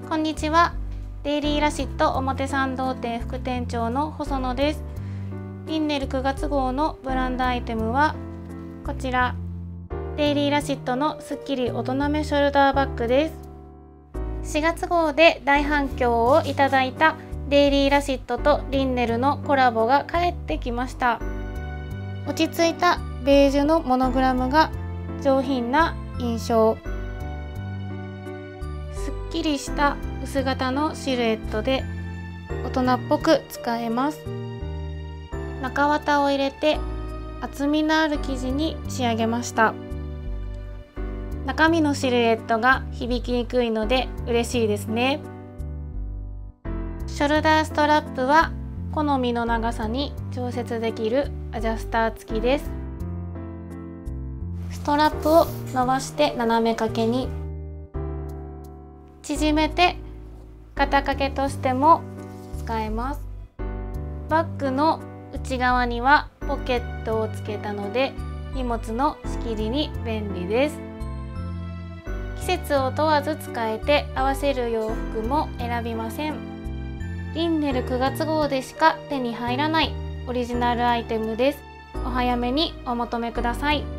こんにちは。デイリーラシット表参道店副店長の細野です。リンネル9月号のブランドアイテムはこちら、デイリーラシットのスッキリ大人めショルダーバッグです。4月号で大反響をいただいたデイリーラシットとリンネルのコラボが帰ってきました。落ち着いたベージュのモノグラムが上品な印象、すっきりした薄型のシルエットで大人っぽく使えます。中綿を入れて厚みのある生地に仕上げました。中身のシルエットが響きにくいので嬉しいですね。ショルダーストラップは好みの長さに調節できるアジャスター付きです。ストラップを伸ばして斜め掛けに、縮めて肩掛けとしても使えます。バッグの内側にはポケットをつけたので荷物の仕切りに便利です。季節を問わず使えて合わせる洋服も選びません。リンネル9月号でしか手に入らないオリジナルアイテムです。お早めにお求めください。